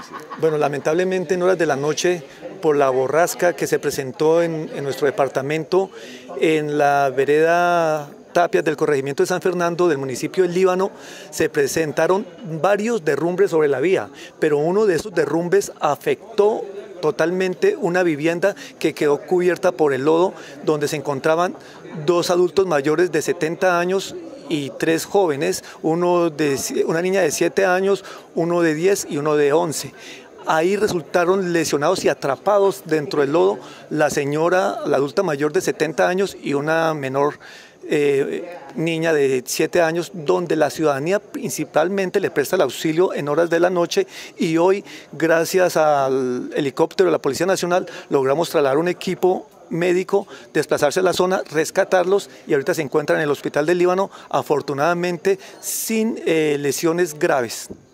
Bueno, lamentablemente en horas de la noche, por la borrasca que se presentó en nuestro departamento, en la vereda Tapias del corregimiento de San Fernando, del municipio del Líbano, se presentaron varios derrumbes sobre la vía, pero uno de esos derrumbes afectó totalmente una vivienda que quedó cubierta por el lodo, donde se encontraban dos adultos mayores de 70 años y tres jóvenes, una niña de 7 años, uno de 10 y uno de 11. Ahí resultaron lesionados y atrapados dentro del lodo la adulta mayor de 70 años y una menor niña de 7 años, donde la ciudadanía principalmente le presta el auxilio en horas de la noche, y hoy, gracias al helicóptero de la Policía Nacional, logramos trasladar un equipo médico, desplazarse a la zona, rescatarlos, y ahorita se encuentran en el hospital del Líbano, afortunadamente sin lesiones graves.